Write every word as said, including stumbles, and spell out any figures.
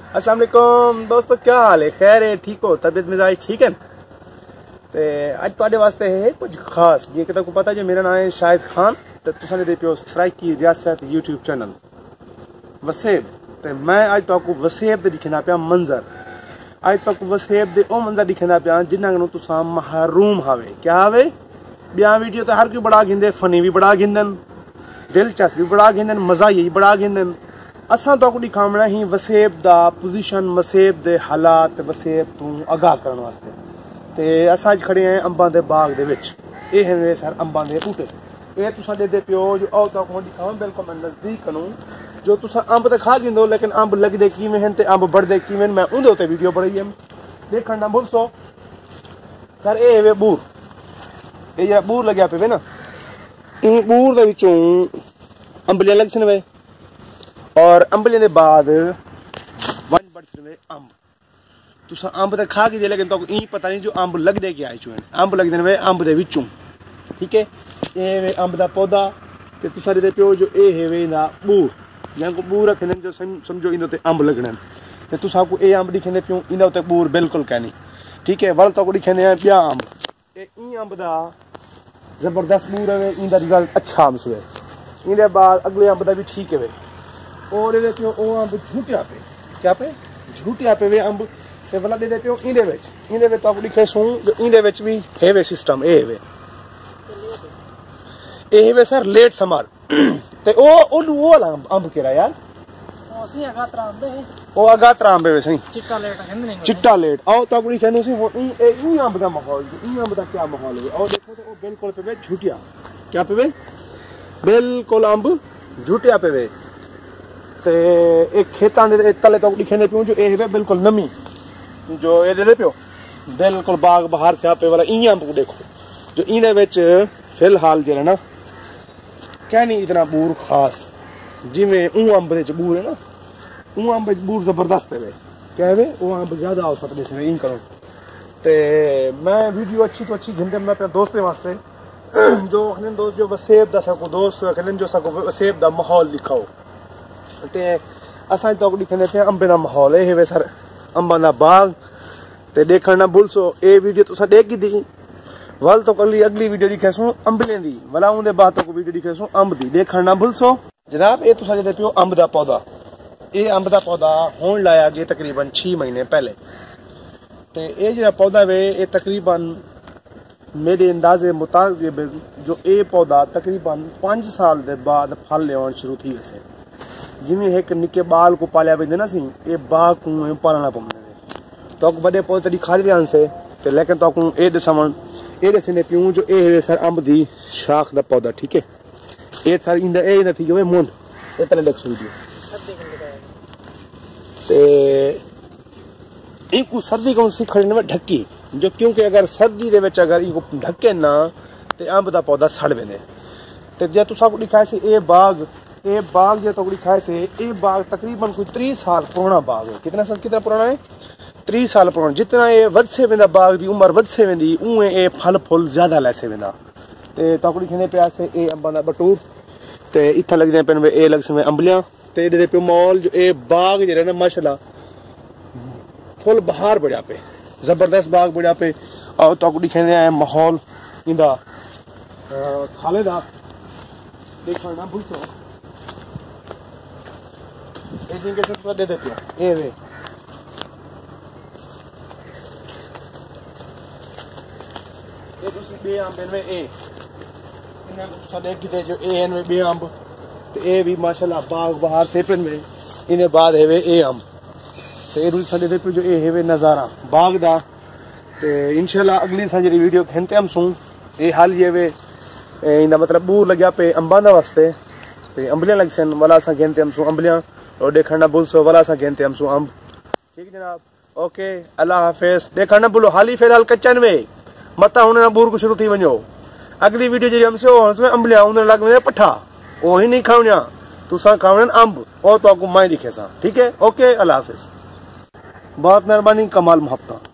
अस्सलाम वालेकुम दोस्तों, क्या हाल है? खैर है? ठीक हो? तबीयत मिजाज ठीक है? ते अज तुहाडे वास्ते है कुछ खास, जी कि तुमको पता है मेरा नाम है शाहिद खान, तो तुसां दे पियो सराइकी रियासत यूट्यूब चैनल वसेब। ते मैं अज तुमको वसेब दे दिखना पिया मंजर। अज तुमको वसेब दे ओ मंजर दिखना पिया जिन्ना तुसा महरूम हावे। क्या हावे? बिया वीडियो तो हर कोई बड़ा गिंदे, फनी भी बड़ा गिंदन, दिलचस्प भी बड़ा गिंदन, मजा यही बड़ा गिंदन। असा तो दिखावना ही वसेब दा पोजीशन, वसेब दे हालात, वसेब तू आगाह करने वास्ते। ते असा अज खड़े हैं अंबां दे बाग दे विच। ये है सर अंबां दे बूटे। ये तुसा दे पियो जो आओ तो दिखावां बिल्कुल मैं नजदीक करूं। जो तुसा अंब तो खा गिंदो, लेकिन अंब लगदे किवें हन ते अंब बढ़दे किवें मैं उंदे उत्ते वीडियो बनाई है। देखण ना भुलसो सर। ए वे बूर, ये जेड़ा बूर लग्या पे वे ना, इन बूर दे विचों अंबलियां लग सन वे, और अंबलियां दे बाद वन बढ़ सन वे अंब। तुसा अंब तो खा गए, लेकिन तो ई पता नहीं जो अंब लगदे क्या चो अंब लगदे वे अंब दे विचों। ठीक है, ये वे अंब दा पौधा। ते तुसा दे पियो जो ए है वे ना बूर, या को बूर रखने जो समझो इन ते अंब लगने। ते तुसा को ए अंब दिखने पियो इन ते बूर बिल्कुल कहनी। ठीक है, वल तो को दिखने हैं बिया अंब। ए ई अंब दा जबरदस्त बूर है, इंदा रिजल्ट अच्छा अंब सुए। इंदे बाद अगले अंब दा भी ठीक है वे। और ये पियो ओ अंब झूटिया पे, क्या पे झूटिया पे वे अंब। ते वाला दे पियो इंदे विच, इंदे विच तो लिखे सू इंदे विच भी है वे सिस्टम। ए वे ए वे सर लेट समर। ते ओ ओलू ओ वाला अंब केरा यार, ओ सी अगात्रा अंब है। ओ अगात्रा अंब है सही, चिट्टा लेट है नहीं, चिट्टा लेट। आओ तो कुड़ी कहनो सी हो ई ई अंब दा माहौल, ई अंब दा क्या माहौल है। और देखो तो ओ बिल्कुल पे वे झूटिया, क्या पे वे बिल्कुल अंब झूटिया पे वे। ते एक खेतां दे तले तो दिखने पियो जो ए वे बिल्कुल नमी, जो ये दे पियो बिल्कुल बाग बाहर से आपे वाला ई अंब को देखो जो इने विच फिलहाल जेड़ा ना क्या नहीं इतना बूर खास जिमें ऊ अंब दे बूर है ना, ऊ अंब बूर जबरदस्त है वे। क्या है वे ओ अंब ज्यादा हो सकते से इन करो। ते मैं वीडियो अच्छी तो अच्छी घंटे में अपने दोस्तें वास्ते जो खलन दोस्त जो वसेब दा सको दोस्त खलन जो सको वसेब दा माहौल दिखाओ। ते असा तो दिखने पे अंबे दा माहौल है वे सर, अंबां दा बाग। ते देखण ना भुलसो ए वीडियो तुसा देखी दी। वल तो अगली अगली वीडियो दिखेसू अंबलें दी, वला उनदे बाद तो वीडियो दिखेसू अंब दी। देखण ना भुलसो जनाब। ए तुसा दे पियो अंब दा पौधा। ए अंब दा पौधा होण लाया गया तकरीबन छह महीने पहले। ते ए जेड़ा पौधा वे ए तकरीबन मेरे अंदाजे मुताबिक जो ए पौधा तकरीबन पांच साल दे बाद फल लेवन शुरू थी वैसे। जिमें एक निके बाल को पालिया वेंदे ना सी, ए बाग को पालना पवंदे तो बड़े पौधे दिखाई ध्यान से। ते लेकिन तो को ए दसमन ए दसने पियो जो ए वे सर अंब दी शाख दा पौधा। ठीक है, ए सर इंदा ए न थी जो मुंड ए पहले लग सुई दी। ते इनको सर्दी को सिखड़ने में ढक्की जो, क्योंकि अगर सर्दी दे विच अगर इको ढके ना ते अंब दा पौधा सड़ वेंदे। ते जे तुसा को दिखाए से ए बाग, ए बाग जो तो दिखाए से ए बाग तकरीबन कोई तीस साल पुराना बाग है। कितना साल कितना पुराना है? तीस साल पुराना। जितना ये वधसे वेंदा बाग दी उम्र वधसे वेंदी उए ए फल फुल ज्यादा लैसे वेंदा। ते तकड़ी खने पिया से ए अंबां दा बटूर। ते इत्थे लगदे पेन वे ए लगसे अंबलियां। ते इहदे पे मॉल जो ए बाग जेड़ा ना माशाल्लाह फुल बहार बढ़िया पे, जबरदस्त बाग बढ़िया पे। और तकड़ी खने माहौल इंदा खाले दा देखण ना भूलसो। ए जिनके सब दे देते ए वे ये दूसरी बे अंब में ए इन्हें तुसा देख की जो ए एन में बे अंब। ते ए भी माशाल्लाह बाग बाहर से पेन में इन्हें बाद है वे ए अंब। ते ए दूसरी दे पे जो ए है वे नजारा बाग दा। ते इंशाल्लाह अगली सारी वीडियो खेनते हम सू ए हाल ये वे इंदा मतलब बूर लग्या पे अंबां दा वास्ते। ते अंबलियां लग सन वाला सा खेनते हम सू अंबलियां। और देखना भूलसो वाला सा खेनते हम सू अंब। ठीक जनाब, ओके अल्लाह हाफिज। देखना भूलो हाली फिलहाल कच्चन में मता हुन ना बूर को शुरू थी वञो। अगली वीडियो जी हमसे हो उसमें अंबलियां उन लग में पठा ओ ही नहीं खावणिया तुसा खावणन अंब और तो आपको मैं दिखे सा। ठीक है, ओके अल्लाह हाफिज। बहुत मेहरबानी, कमाल मोहब्बत।